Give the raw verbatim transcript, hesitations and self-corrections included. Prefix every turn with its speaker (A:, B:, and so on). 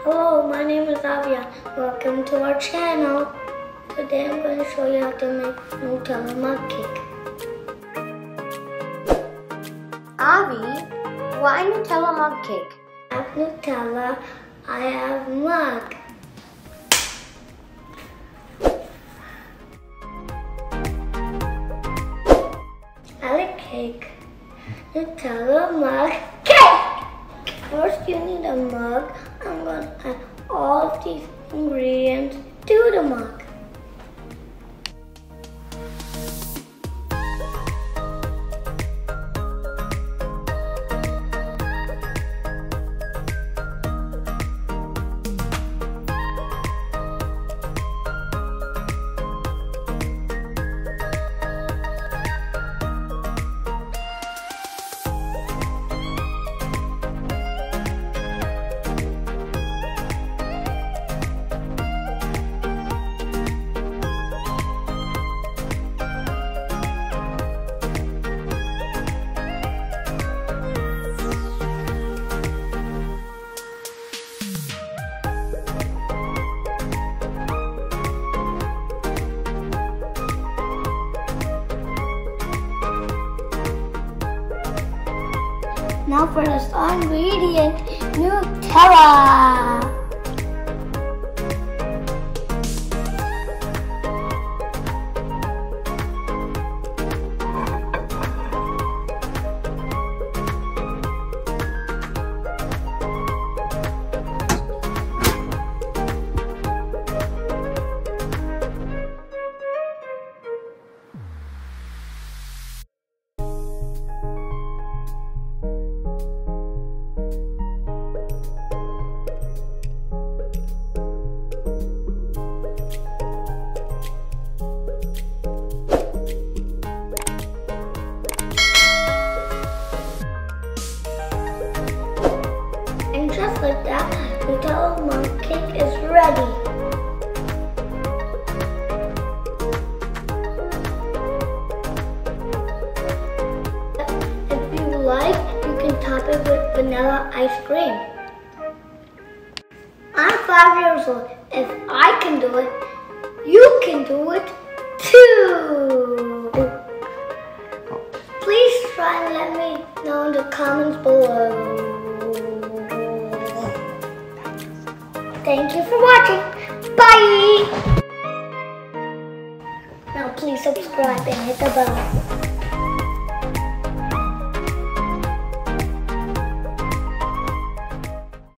A: Hello, my name is Fesliyan. Welcome to our channel. Today I'm going to show you how to make Nutella Mug Cake.
B: Avi, why Nutella Mug Cake?
A: I have Nutella, I have mug. I like cake. Nutella Mug Cake! First you need a mug. I'm going to add all of these ingredients to the mug. Now for the star ingredient, Nutella. And just like that, Nutella Mug Cake is ready. If you like, you can top it with vanilla ice cream. I'm five years old. If I can do it, you can do it too. Please try and let me know in the comments below. Thank you for watching. Bye! Now please subscribe and hit the bell.